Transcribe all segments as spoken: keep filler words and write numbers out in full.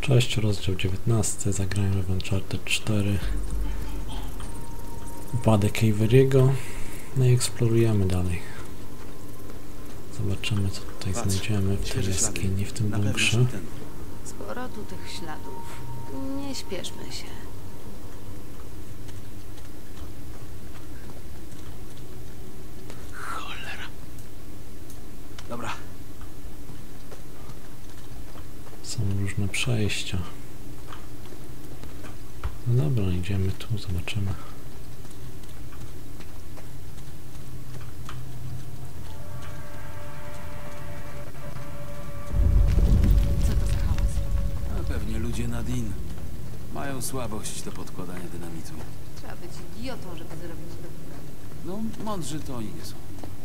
Cześć, rozdział dziewiętnasty, zagrajmy w Uncharted cztery. Upadek Avery'ego. No i eksplorujemy dalej. Zobaczymy, co tutaj Patrz, znajdziemy w tej jaskini, w tym bunkrze. Sporo tu tych śladów. Nie śpieszmy się. Cholera. Dobra. Są różne przejścia. No dobra, idziemy tu, zobaczymy. Co to za hałas? A pewnie ludzie na Din mają słabość do podkładania dynamitu. Trzeba być idiotą, żeby zrobić to. No, mądrzy to oni nie są.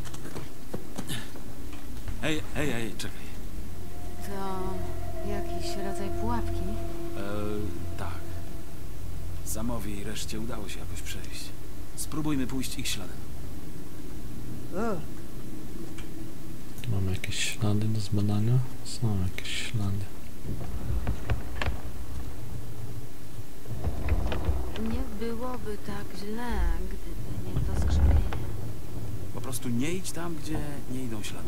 Hej, hej, hej, czekaj. To jakiś rodzaj pułapki? Eee, tak. Samowi i reszcie udało się jakoś przejść. Spróbujmy pójść ich śladem. Mamy jakieś ślady do zbadania? Są jakieś ślady. Nie byłoby tak źle, gdyby nie to skrzypienie. Po prostu nie idź tam, gdzie nie idą ślady.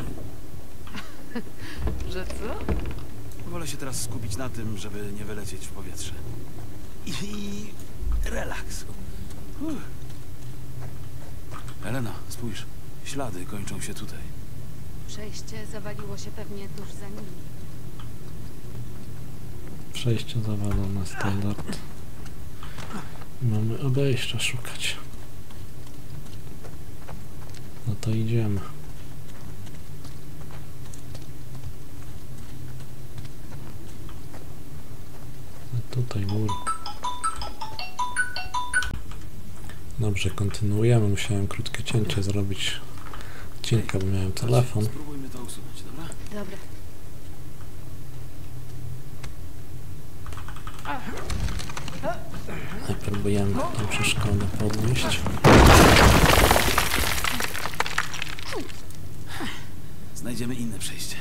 Że co? Wolę się teraz skupić na tym, żeby nie wylecieć w powietrze. I, i relaks. Uff. Elena, spójrz. Ślady kończą się tutaj. Przejście zawaliło się pewnie tuż za nimi. Przejście zawalone, standard. Mamy obejścia szukać. No to idziemy. A tutaj mur. Dobrze, kontynuujemy. Musiałem krótkie cięcie zrobić odcinka, bo miałem telefon. Spróbujmy to usunąć, dobra? Dobra. Próbujemy tę przeszkodę podnieść. Znajdziemy inne przejście.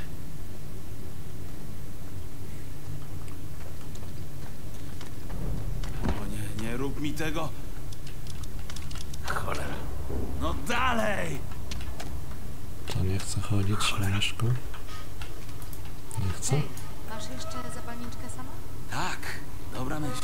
O nie, nie rób mi tego. Cholera. No dalej! To nie chce chodzić, szaleszko. Nie chce? Hej, masz jeszcze zapalniczkę sama? Tak, dobra myśl.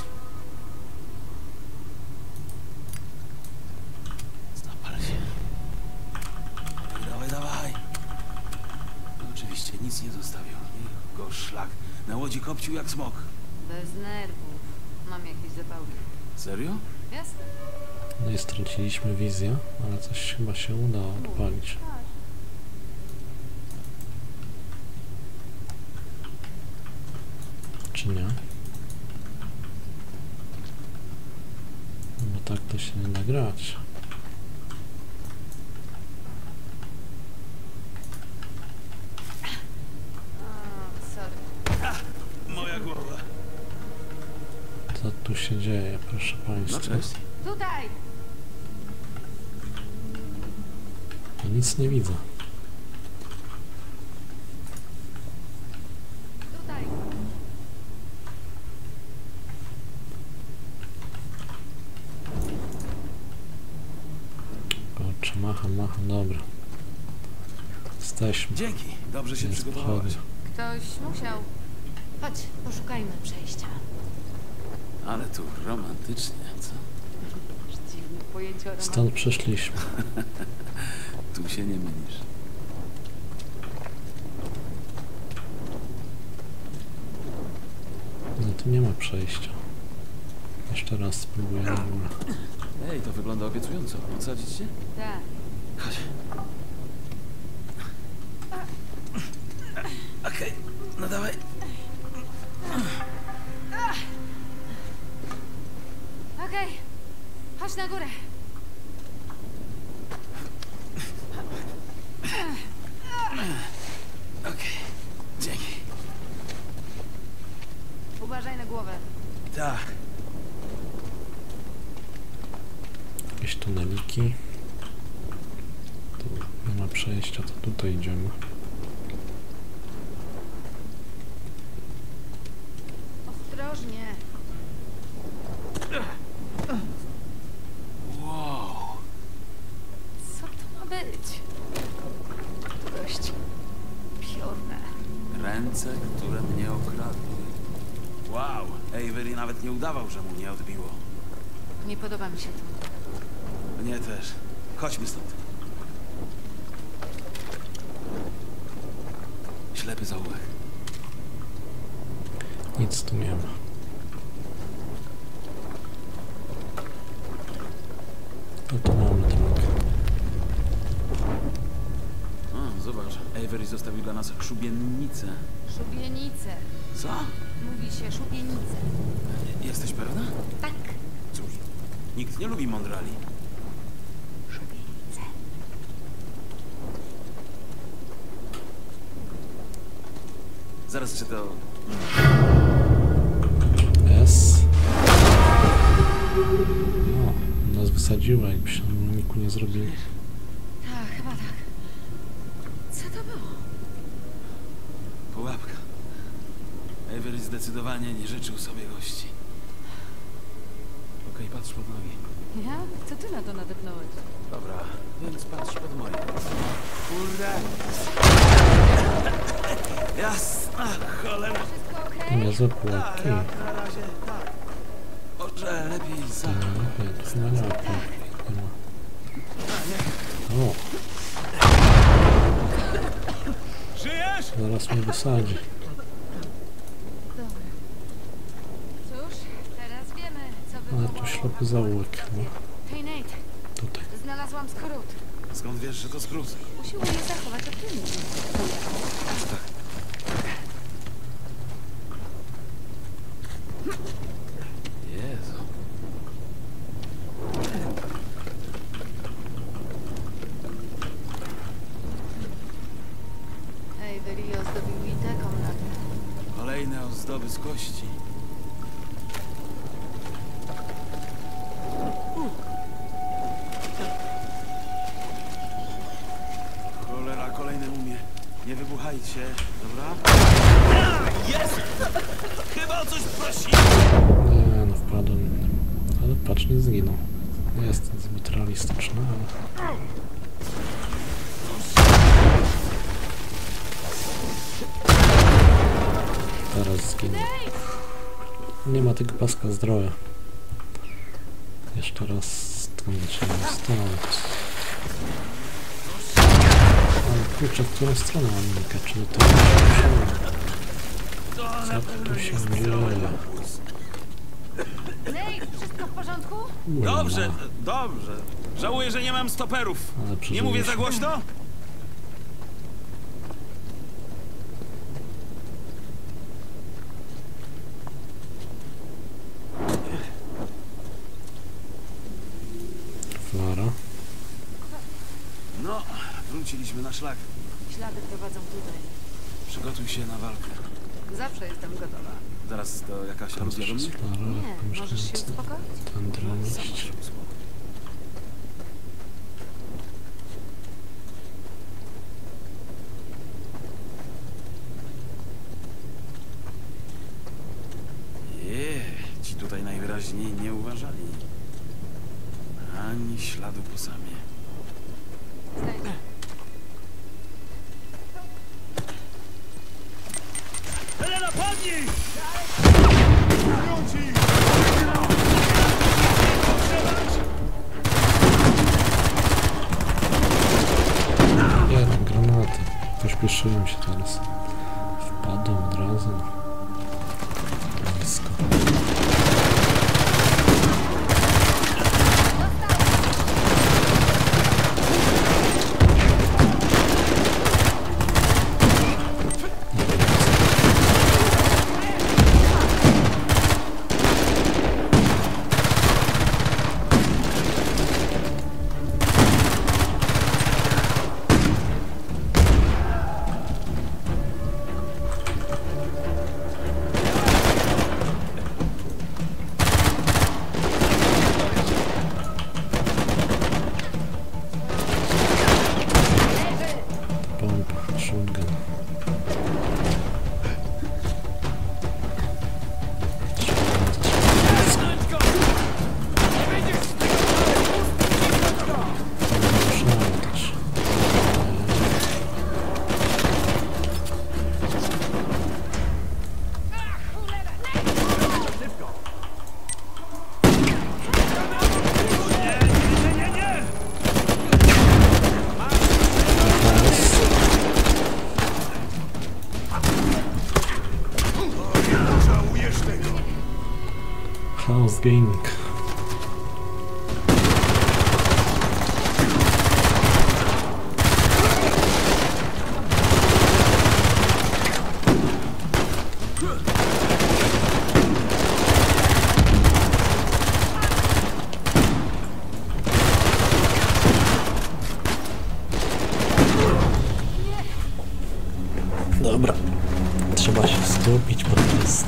Zapal się. Dawaj, dawaj, dawaj. No, oczywiście nic nie zostawił. Niech go szlak. Na łodzi kopcił jak smok. Bez nerwów. Mam jakieś zapałki. Serio? Jasne. No i straciliśmy wizję, ale coś chyba się udało odpalić. Czy nie? Bo tak to się nie da grać. O, sorry. Moja głowa. Co tu się dzieje, proszę No państwa? cześć. Tutaj! No nic nie widzę. Tutaj! Kurczę, macham, macham, dobra. Jesteśmy. Dzięki, dobrze się Jest przygotowałaś. wchodzę. Ktoś musiał. Chodź, poszukajmy przejścia. Ale tu romantycznie, co? Masz dziwne pojęcie o romantyce. Stąd przyszliśmy. Tu się nie mylisz. No tu nie ma przejścia. Jeszcze raz spróbuję na górę. Ej, to wygląda obiecująco. Odsadzić się? Tak. Chodź. Okej, no dawaj. Okej. Chodź na górę. Okej, dzięki. Uważaj na głowę. Tak. Jakieś tuneliki. Tu nie ma przejścia, to tutaj idziemy. mnie okradli. Wow, Avery nawet nie udawał, że mu nie odbiło. Nie podoba mi się to. Mnie też. Chodźmy stąd. Ślepy zaułek. Nic tu nie ma. No to mamy drogę. O, zobacz, Avery zostawił dla nas szubienicę. Szubienice. Co? Mówi się szubienice. Jesteś pewna? Tak. Cóż, nikt nie lubi mądrali. Szubienice. Zaraz czy to... S. No, nas wysadziła, jakby się na uniku nie zrobili. Tak, chyba tak. Co to było? Pułapka. Avery zdecydowanie nie życzył sobie gości. Okej, patrz pod nogi. Ja? Co ty na to nadepnąłeś? Dobra, więc patrz pod moje. Kurde! Jasna cholera! Wszystko To okej? niezłe Tak, pułapki. jak na razie tak. Może lepiej To sam. nie, wspaniałe pułapki. Nie ma. O, Żyjesz? zaraz mnie wysadzi. Dobra. Cóż, teraz wiemy, co Ale wywołało... tu ślepy zaułek chyba. Hej Nate, Tutaj. znalazłam skrót. Skąd wiesz, że to skrót? Usiłuję zachować optymizm. Jezu. Avery ozdobił i tę komnatę. Kolejne ozdoby z kości. Cholera, kolejne mumie. Nie wybuchajcie, dobra? Jest! Chyba o coś prosi! Nie no, wpadłem. Ale patrz, nie zginął. Nie jest zbyt realistyczny, ale... Teraz zginął. Nie ma tego paska zdrowia. Jeszcze raz tam trzeba wstać. Ale kurczę, w którą stronę mam unika? Czy do tego Co tu się dzieje? Nate, wszystko w porządku? Dobrze, dobrze. Żałuję, że nie mam stoperów. Ale Nie mówię za przeżyliśmy. głośno? Flara. No, wróciliśmy na szlak. Ślady prowadzą tutaj. Przygotuj się na walkę. Zawsze jestem gotowa. Zaraz to jakaś aluzja do mnie? Flara, Nie, możesz się uspokoić? Tędy mam Sama iść. się uspokój. Je, ci tutaj najwyraźniej nie uważali. Ani śladu po samie. Znajdę. Helena, padnij! Nie, no, granaty. Pośpieszyłem się teraz. Wpadłem od razu. Blisko. Żałujesz tego. Chaos Gaming. Dobra, trzeba się skupić po prostu.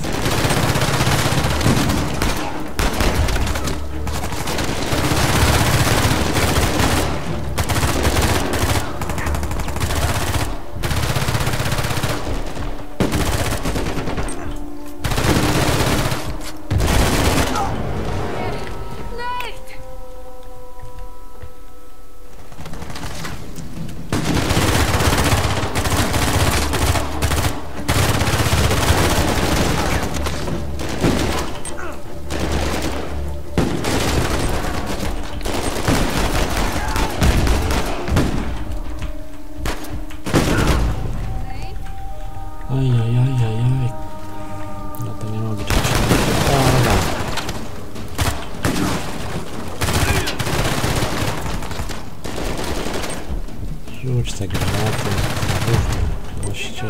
Ajajajajaj. No to nie ma być dobra. Rzuć te granaty. Goście.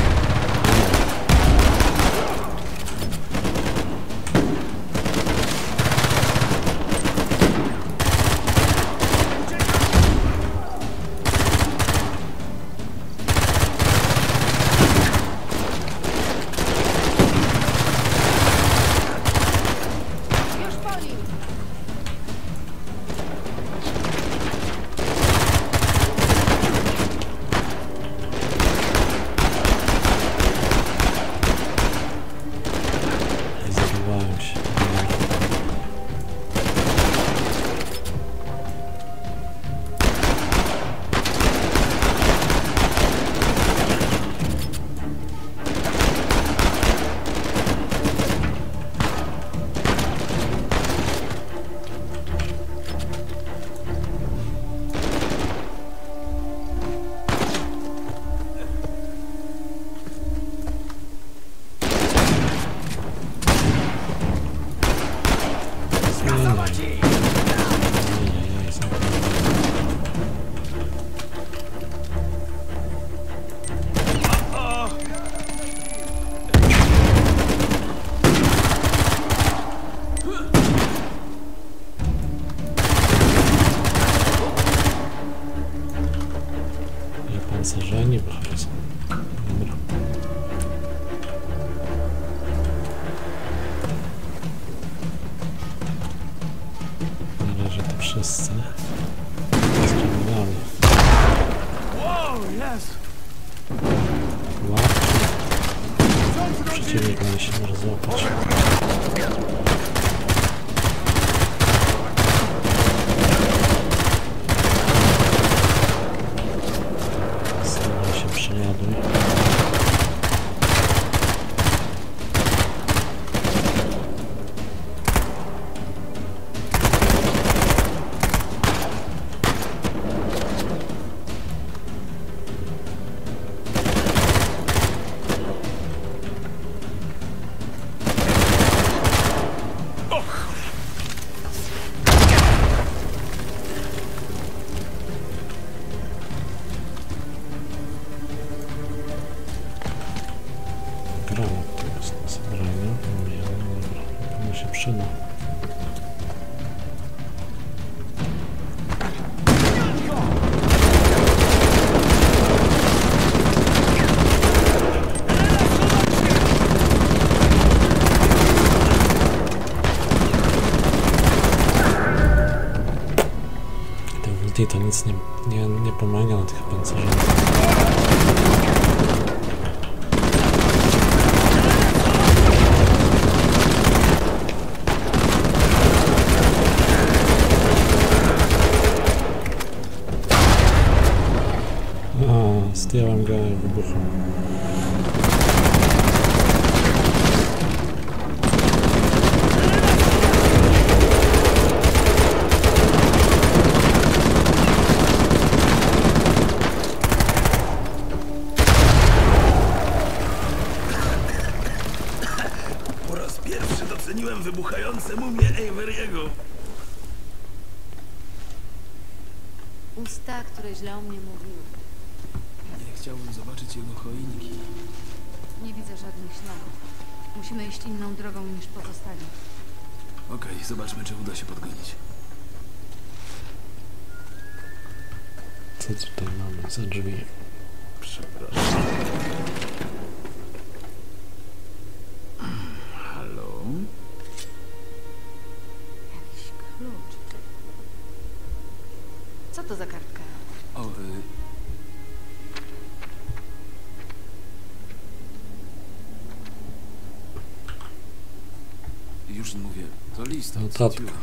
Pancerzeni, bo są. Dobra. Na razie to wszyscy. Zdziwiamy. Wow, jest! Łapki. Przeciwnik mnie się może złapać. Przejaduj. Granat to jest na zebranie. Nie, no dobra, pewnie się przyda. Te ulti to nic nie, nie, nie pomaga na tych pancerzach. Zdjąłem go wybuchom. doceniłem wybuchające mumie Avery'ego. Usta, które źle o mnie mówiły. Nie chciałbym zobaczyć jego choinki. Nie widzę żadnych śladów. Musimy iść inną drogą niż pozostali. Okej, zobaczmy, czy uda się podgonić. Co tutaj mamy za drzwi? Przepraszam. Halo? Jakiś klucz. Co to za kartka? O, y... Już mówię, to list od Notatka. Stu.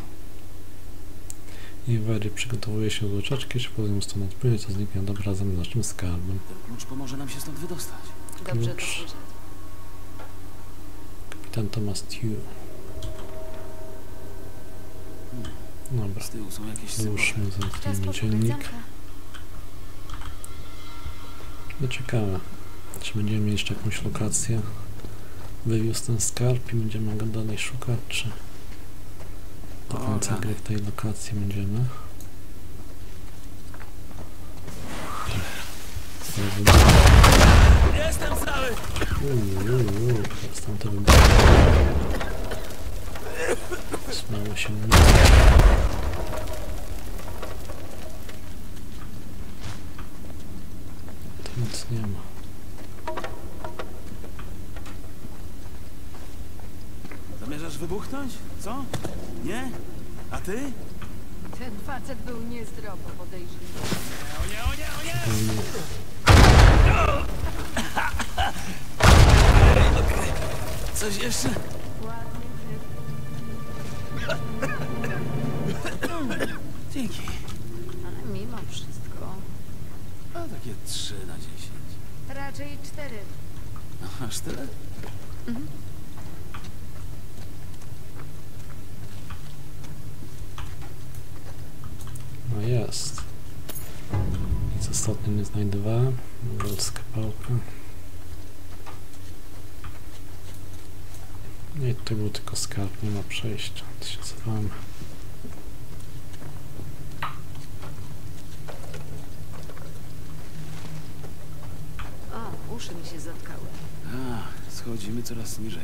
Iwery przygotowuje się do ucieczki, jeśli powiem stąd odpłynie, to zniknie dobra razem z naszym skarbem. Ten klucz pomoże nam się stąd wydostać. Dobrze to Klucz. słyszeć. Kapitan Thomas Stu. Dobra, Z tyłu są jakieś symbole. złóżmy, Czas zamknijmy posłuchać dziennik. zamka. No ciekawe, czy będziemy mieli jeszcze jakąś lokację. Wywiózł ten skarb i będziemy go dalej szukać, czy do O, końca rany. gry w tej lokacji będziemy. Jestem cały! Uuu, uuu, teraz tam to wybuchło. Smało się nic. Tu nic nie ma. Zamierzasz wybuchnąć? Co? Nie? A ty? Ten facet był niezdrowo podejrzliwy. O nie, o nie, o nie! Zupełnie Okej. Coś jeszcze? Ładnie, Dzięki. ale mimo wszystko. A takie trzy na dziesięć. Raczej cztery. Aż tyle? Mhm. no jest. Nic ostatnio nie znajdowałem. Golska pałka. Nie, to był tylko skarb, nie ma przejścia. To się cofamy. O, uszy mi się zatkały. A, schodzimy coraz niżej.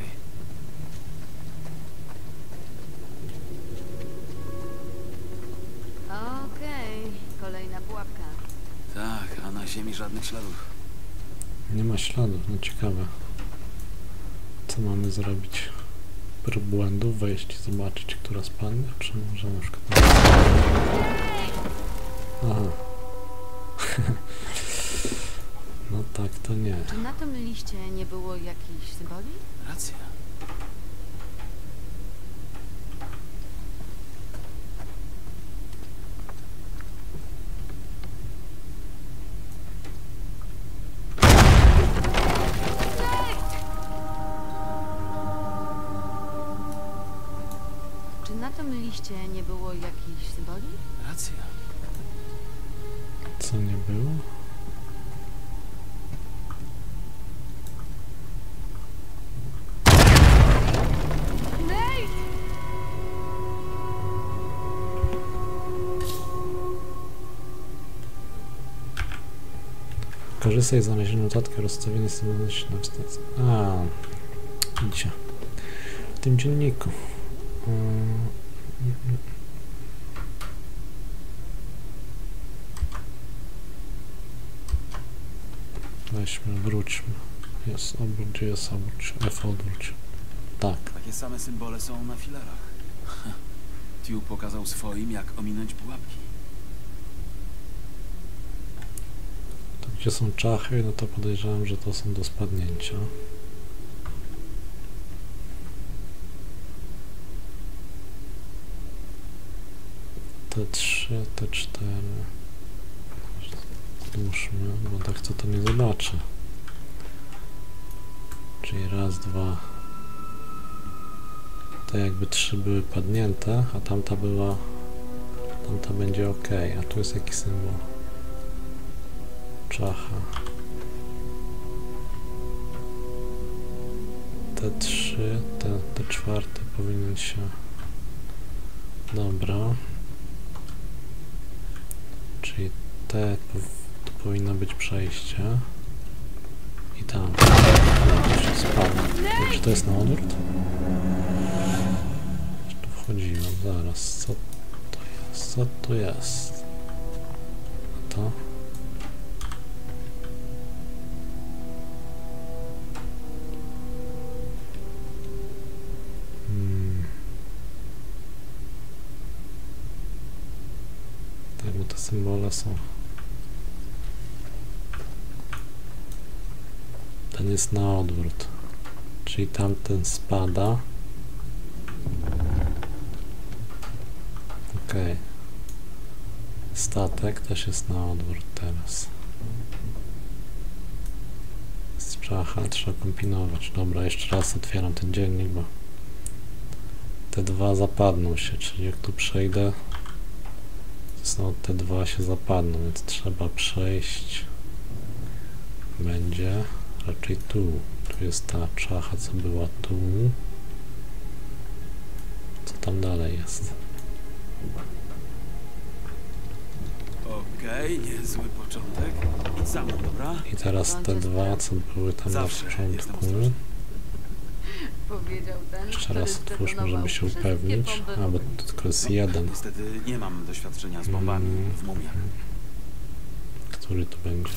Okej, kolejna pułapka. Tak, a na ziemi żadnych śladów. Nie ma śladów, no ciekawe. Co mamy zrobić? Prób błędów, wejść i zobaczyć, która spadnie, czy może na przykład... Aha. No tak, to nie. Czy na tym liście nie było jakichś symboli? Racja. Czy na tym liście nie było jakichś symboli? Racja. Co nie było? Korzystaj z znalezienia notatki, rozstawienie samolotności na wstępie. A, widzicie. W tym dzienniku. Mm, Weźmy, wróćmy. Jest obróć, gdzie jest obróć? F odwróć. Tak. Takie same symbole są na filarach. Tiu pokazał swoim, jak ominąć pułapki. To gdzie są czachy, no to podejrzewam, że to są do spadnięcia. T trzy, T cztery. Złóżmy, bo tak co to nie zobaczę. Czyli raz, dwa. To jakby trzy były padnięte, a tamta była... Tamta będzie ok, a tu jest jakiś symbol. Czacha. T trzy, T, T cztery powinien się... Dobra. Czyli te... Tu powinno być przejście. I tam. To się spadło. Czy to jest na odwrót? Tu wchodziłem. Zaraz. Co to jest? Co to jest? A to? Hmm. Tak, bo te symbole są... Ten jest na odwrót, czyli tamten spada. Ok. Statek też jest na odwrót teraz. Strzacha, trzeba kombinować. Dobra, jeszcze raz otwieram ten dziennik, bo te dwa zapadną się, czyli jak tu przejdę, to znowu te dwa się zapadną, więc trzeba przejść. Będzie raczej tu. Tu jest ta czacha, co była tu. Co tam dalej jest? Okej, okay, niezły początek. Idź za mną, dobra? I teraz te dwa, co były tam Zawsze na jestem początku. ostrożny. Powiedział ten, Jeszcze który raz otwórzmy, zdetonował żeby się wszystkie upewnić. bomby A, bo w tu tylko jest jeden. Niestety nie mam doświadczenia z bombami Mm. w mumiach. Który tu będzie?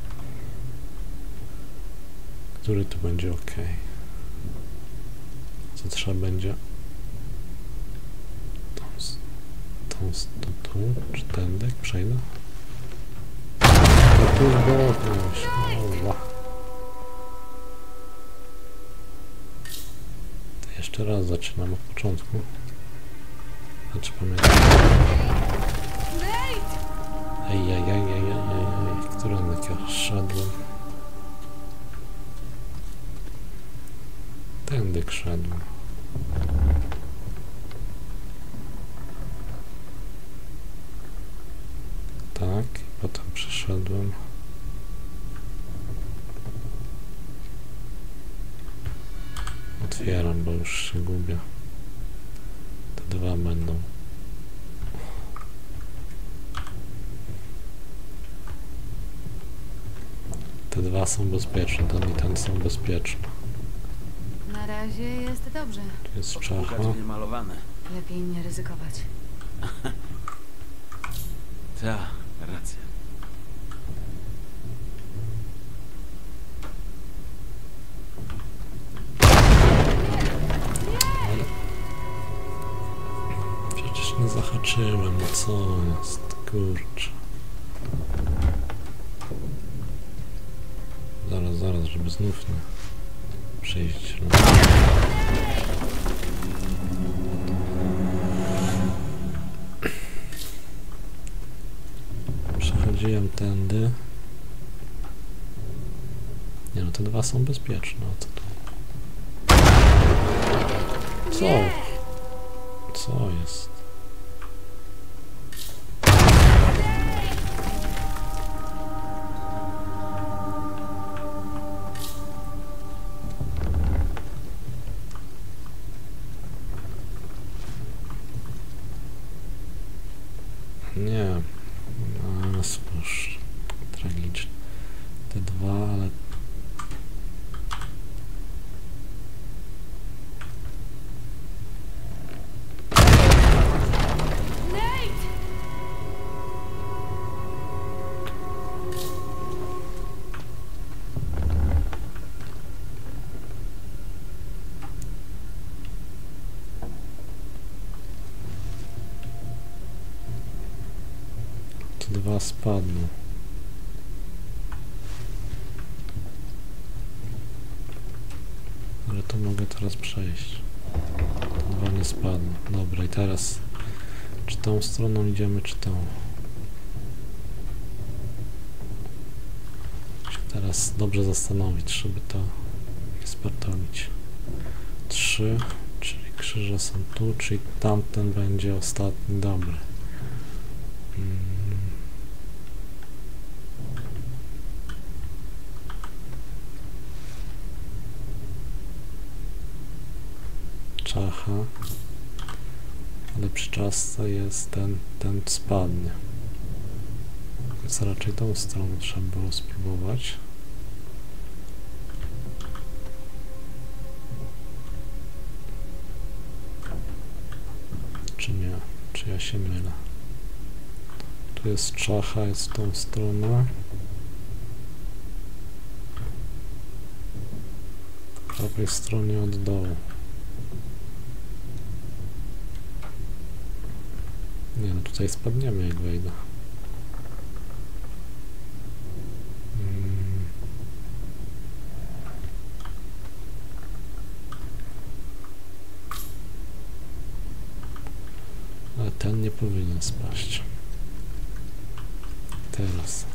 Który tu będzie ok? Co trzeba będzie? Tą, s- tą, s- tu, tu, czy tędy przejdę? No tu zgodność. To jeszcze raz zaczynam od początku. Znaczy pamiętam. Ej, ej, ej, ej, ej, ej, ej. Którędy ja szedłem? Tędy szedłem. Tak, i potem przeszedłem. Otwieram, bo już się gubię. Te dwa będą. Te dwa są bezpieczne, ten i ten są bezpieczne. Na razie jest dobrze. Tu jest Pukać czacha. w niemalowane. Lepiej nie ryzykować. Ta, racja. Ale... Przecież nie zahaczyłem, no co jest, kurczę. Zaraz, zaraz, żeby znów nie przejść. Przechodziłem tędy. Nie no, te dwa są bezpieczne. A co tu? Co? Co jest? Nie. No, spójrz. Tragicznie. Te dwa, ale... Te dwa spadną. Ale to mogę teraz przejść. Te dwa nie spadną. Dobra, i teraz czy tą stroną idziemy, czy tą? Muszę teraz dobrze zastanowić, żeby to nie spartolić. Trzy, czyli krzyże są tu, czyli tamten będzie ostatni dobry. Hmm. czacha. Ale przy czasce jest ten, ten spadnie. Więc raczej tą stroną trzeba było spróbować. Czy nie? Czy ja się mylę? Tu jest czacha, jest tą stroną. Po prawej stronie od dołu. Nie no, tutaj spadniemy jak wejdę. Hmm. Ale ten nie powinien spaść. Teraz.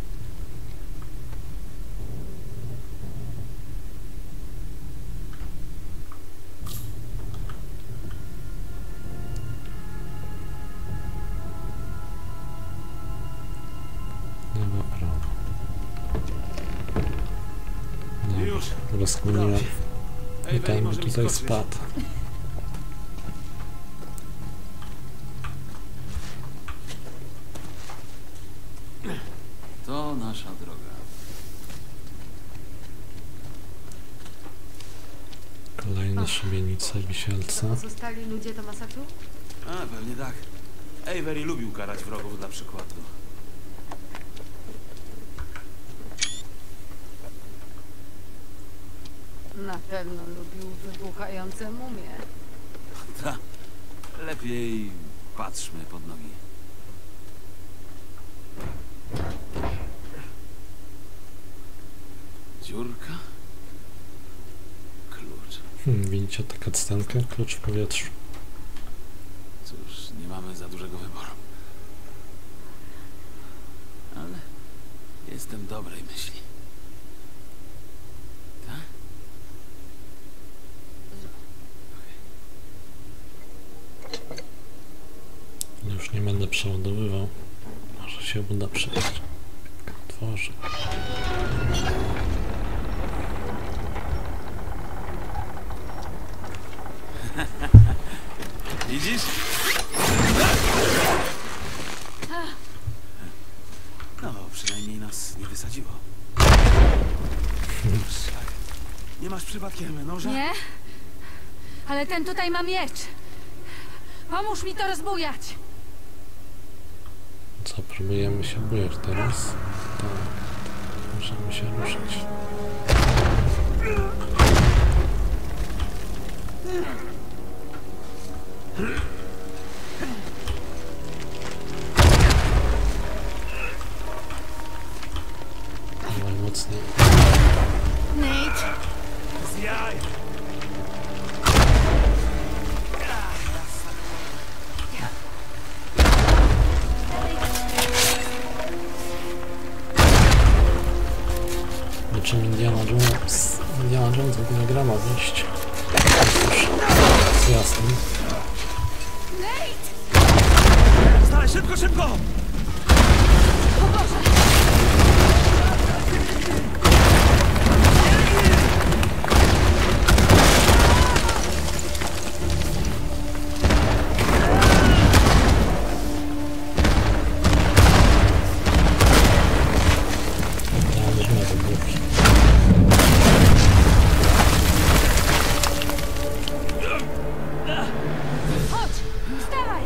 Lewa, prawa. Dobra, Już. rozkminiłem. Udało się. I Avery ten by może mi tutaj skoczyć. spadł. To nasza droga. Kolejne szubienice wisielce. Pozostali ludzie Tomasa tu? A, pewnie tak. Avery lubił karać wrogów dla przykładu. Na pewno lubił wybuchające mumie. Ta. Lepiej patrzmy pod nogi. Dziurka? Klucz. Hmm, widzicie tę cutscenkę? Klucz w powietrzu. Cóż, nie mamy za dużego wyboru. Ale jestem dobrej myśli. Tak? Już nie będę przeładowywał. Może się uda przejść. Otworzę. Widzisz? No, przynajmniej nas nie wysadziło. Szlak. Nie masz przypadkiem noża? Nie? Ale ten tutaj ma miecz. Pomóż mi to rozbujać. Co, próbujemy się bujać teraz? Tak. Możemy się ruszyć. Dawaj mocniej. Nate, Z jaj! Niczym Indiana Jones. Indiana Jones w ogóle gra ma wyjść. Z jasnym. Nate! Stale, szybko, szybko! O Boże! Ja weźmę wybuchy. Chodź! Wstawaj!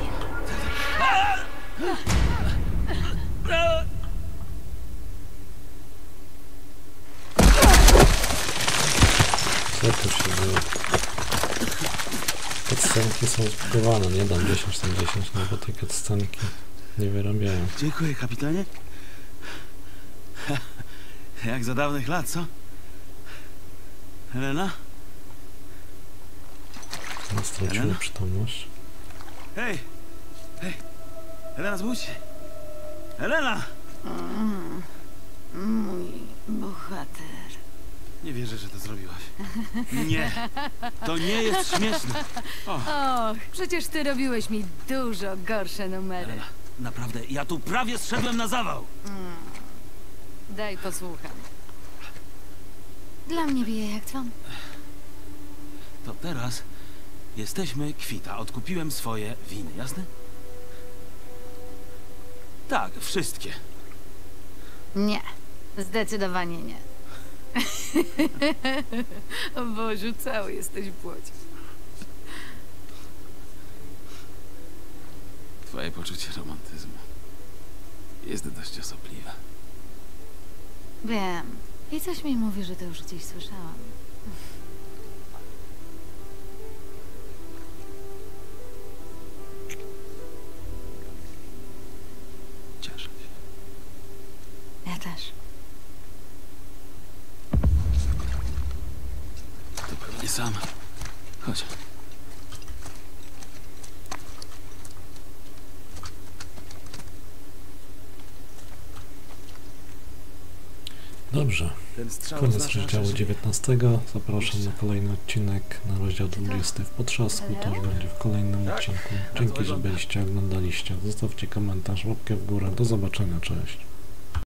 Co tu się dzieje? Cutscenki są zbudowane, nie dam dziesięć na dziesięć, no bo te cutscenki nie wyrabiają. Dziękuję, kapitanie. Jak za dawnych lat, co? Helena? No, straciłem Helena? przytomność. Hej! Hej! Helena, zbudź się! Helena! Mm, mój bohater. Nie wierzę, że to zrobiłaś. Nie! To nie jest śmieszne! O, Och, przecież ty robiłeś mi dużo gorsze numery. Helena, naprawdę, ja tu prawie zszedłem na zawał! Daj posłucham. Dla mnie bije jak dzwon. To teraz Jesteśmy kwita. Odkupiłem swoje winy, jasne? Tak, wszystkie. Nie. Zdecydowanie nie. O Boziu, cały jesteś w błocie. Twoje poczucie romantyzmu jest dość osobliwe. Wiem. I coś mi mówi, że to już gdzieś słyszałam. Cieszę się. Ja też. To pewnie sam. Chodź. Dobrze. Ten strzał Koniec oznacza, rozdziału że żyje. dziewiętnastego. Zapraszam na kolejny odcinek, na rozdział dwudziesty w Potrzasku. To już będzie w kolejnym odcinku. Dzięki, że byliście, oglądaliście. Zostawcie komentarz, łapkę w górę. Do zobaczenia, cześć.